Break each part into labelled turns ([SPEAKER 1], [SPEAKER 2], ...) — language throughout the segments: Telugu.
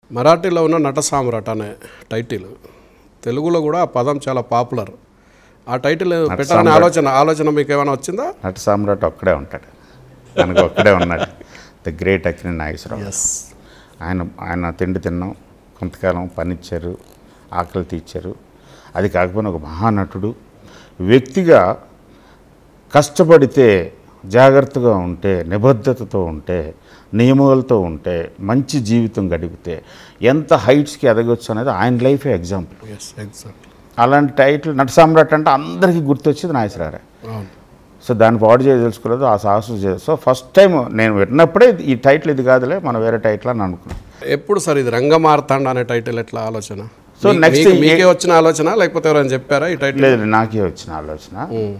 [SPEAKER 1] మరాఠీలో ఉన్న నట సామ్రాట్ అనే టైటిల్ తెలుగులో కూడా ఆ పదం చాలా పాపులర్. ఆ టైటిల్ పెట్టాలనే ఆలోచన మీకు ఏమైనా వచ్చిందా?
[SPEAKER 2] నట సామ్రాట్ ఒక్కడే ఉంటాడు, మనకు ఒక్కడే ఉన్నాడు, ద గ్రేట్ అక్కినేని నాగేశ్వరరావు. ఆయన తిండి తిన్నాం, కొంతకాలం పనిచ్చారు, ఆకలి తీర్చారు. అది కాకపోయినా ఒక మహానటుడు. వ్యక్తిగా కష్టపడితే, జాగ్రత్తగా ఉంటే, నిబద్ధతతో ఉంటే, నియమాలతో ఉంటే, మంచి జీవితం గడిపితే ఎంత హైట్స్కి ఎదగొచ్చు అనేది ఆయన లైఫే ఎగ్జాంపుల్. అలాంటి టైటిల్ నట సామ్రాట్ అంటే అందరికీ గుర్తొచ్చేది నాగేశ్వరరావు. సో దాన్ని పాడు చేయ తెలుసుకోలేదు, ఆ సాహసం చేయదు. సో ఫస్ట్ టైం నేను విన్నప్పుడే ఈ టైటిల్ ఇది కాదులే, మన వేరే టైటిల్ అని అనుకున్నాను.
[SPEAKER 1] ఎప్పుడు సార్ ఇది రంగమార్తాండ అనే టైటిల్ ఎట్లా ఆలోచన?
[SPEAKER 2] సో నెక్స్ట్
[SPEAKER 1] మీకే వచ్చిన ఆలోచన లేకపోతే ఎవరైనా చెప్పారా ఈ టైటిల్?
[SPEAKER 2] లేదు, నాకే వచ్చిన ఆలోచన.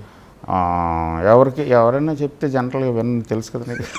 [SPEAKER 2] ఎవరైనా చెప్తే జనరల్గా విన్న తెలుసు కదా నీకు,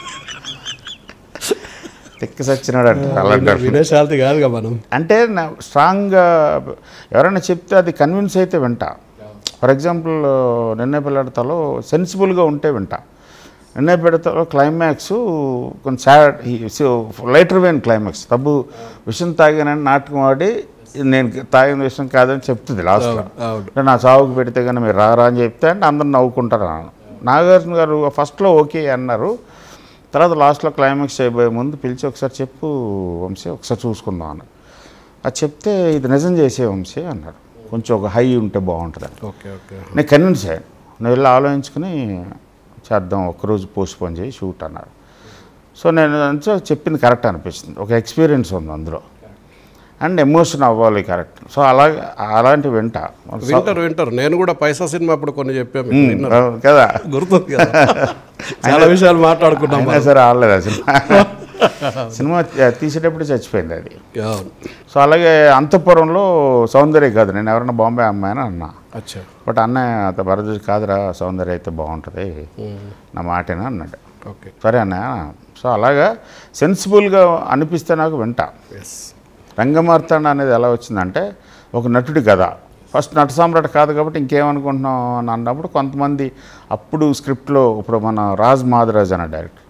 [SPEAKER 2] తిక్క సచ్చినాడు అంటే
[SPEAKER 1] వినేశాల్తి కాదుగా మనం. అంటే
[SPEAKER 2] స్ట్రాంగ్గా ఎవరైనా చెప్తే అది కన్విన్స్ అయితే వింటా. ఫర్ ఎగ్జాంపుల్ నిన్నే పిల్లడతలో సెన్సిబుల్గా ఉంటే వింటా. నిన్నే పెడతాలో క్లైమాక్స్ కొంచెం sad, lighter vein climax. Tabu విషయం తాగానని నాటకం ఆడి నేను తాగిన విషయం కాదని చెప్తుంది లాస్ట్లో. నా చావుకు పెడితే కానీ మీరు రారా అని చెప్తే అంటే అందరు నవ్వుకుంటారు. నాగార్జున గారు ఫస్ట్లో ఓకే అన్నారు, తర్వాత లాస్ట్లో క్లైమాక్స్ అయిపోయే ముందు పిలిచి ఒకసారి చెప్పు వంశీ, ఒకసారి చూసుకుందాం అన్నారు. అది చెప్తే ఇది నిజం చేసే వంశీ అన్నాడు, కొంచెం ఒక హై ఉంటే బాగుంటుంది. నేను కన్విన్స్ అయ్యాను, నేను వెళ్ళి ఆలోచించుకుని చేద్దాం, ఒక్కరోజు పోస్ట్ పోన్ చేయి షూట్ అన్నారు. సో నేను చెప్పింది కరెక్ట్ అనిపిస్తుంది, ఒక ఎక్స్పీరియన్స్ ఉంది అందులో, అండ్ ఎమోషన్ అవ్వాలి కరెక్ట్. సో అలాంటివి
[SPEAKER 1] వింటారు. నేను కూడా పైసా సినిమా అప్పుడు కొన్ని చెప్పాను
[SPEAKER 2] కదా,
[SPEAKER 1] గుర్తుంది కదా, చాలా విషయాలు మాట్లాడుకున్నాం.
[SPEAKER 2] సరే ఆడలేదు ఆ సినిమా తీసేటప్పుడు చచ్చిపోయింది అది. సో అలాగే అంతఃపురంలో సౌందర్య కాదు, నేను ఎవరైనా బాంబే అమ్మాయిని అన్నా. బట్ అన్నయ్య భరద్వాజ్ కాదురా, సౌందర్య అయితే బాగుంటుంది, నా మాటేనా అన్నాడు. సరే అన్నయ్య. సో అలాగా సెన్సిబుల్గా అనిపిస్తే నాకు వింటా. రంగమార్తాండ అనేది ఎలా వచ్చిందంటే ఒక నటుడి కథ. ఫస్ట్ నట సామ్రాట్ కాదు కాబట్టి ఇంకేమనుకుంటున్నాం అని అన్నప్పుడు కొంతమంది అప్పుడు స్క్రిప్ట్లో ఇప్పుడు మన రాజ్ మాధరాజ్ అనే డైరెక్టర్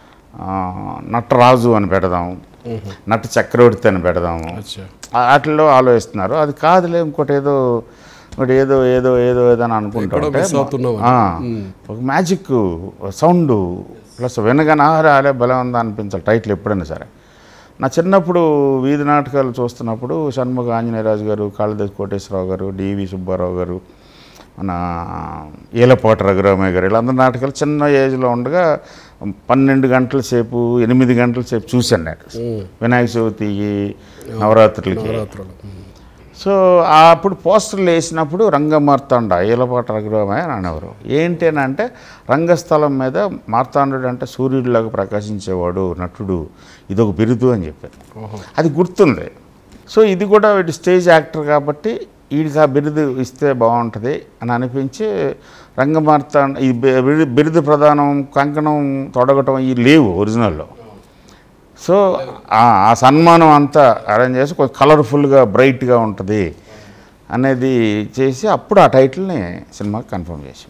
[SPEAKER 2] నటరాజు అని పెడదాము, నట చక్రవర్తి అని పెడదాము, వాటిల్లో ఆలోచిస్తున్నారు. అది కాదులే, ఇంకోటి ఏదో ఏదో ఏదో ఏదో ఏదో అని అనుకుంటుంటే ఒక మ్యాజిక్ సౌండ్ ప్లస్ వినగానే ఆరే బలం ఉందా అనిపించాలి టైటిల్ ఎప్పుడైనా సరే. నా చిన్నప్పుడు వీధి నాటకాలు చూస్తున్నప్పుడు షణ్ముఖ ఆంజనేయరాజు గారు, కాళిదాస్ కోటేశ్వరరావు గారు, డివి సుబ్బారావు గారు, మన ఈలపాటి రఘురామయ్య గారు, వీళ్ళందరూ నాటకాలు చిన్న ఏజ్లో ఉండగా 12 గంటల సేపు 8 గంటల సేపు చూశాను నేను, వినాయక చవితి నవరాత్రులకి. సో అప్పుడు పోస్టర్లు వేసినప్పుడు రంగమార్తాండ ఈలపాటి రఘురామయ్య అని అనేవారు. ఏంటి అని అంటే రంగస్థలం మీద మార్తాండుడు అంటే సూర్యుడిలాగా ప్రకాశించేవాడు నటుడు, ఇదొక బిరుదు అని చెప్పారు. అది గుర్తుంది. సో ఇది కూడా వీటి స్టేజ్ యాక్టర్ కాబట్టి వీడికి ఆ బిరుదు ఇస్తే బాగుంటుంది అని అనిపించి రంగమార్తాండ ఈ బిరుదు ప్రధానం, కంకణం తొడగటం ఇవి లేవు ఒరిజినల్లో. సో ఆ సన్మానం అంతా అరేంజ్ చేసి కొంచెం కలర్ఫుల్గా బ్రైట్గా ఉంటుంది అనేది చేసి అప్పుడు ఆ టైటిల్ని సినిమాకి కన్ఫర్మ్ చేసి